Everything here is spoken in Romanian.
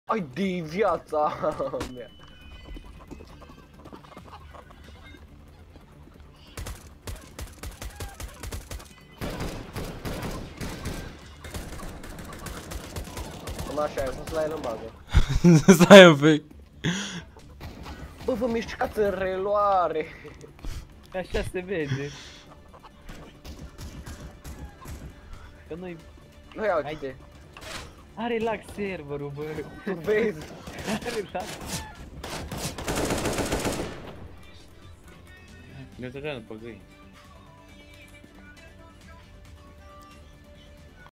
Ai de viața mea. Cum așa, eu sunt la el în bază. Stai un pic. Bă, vă mișcați în reluare. Așa se vede. Că noi... Nu iau uite. Are lag serverul, bă. Tu vezi? Are lag. Ne-a tăiat după găini.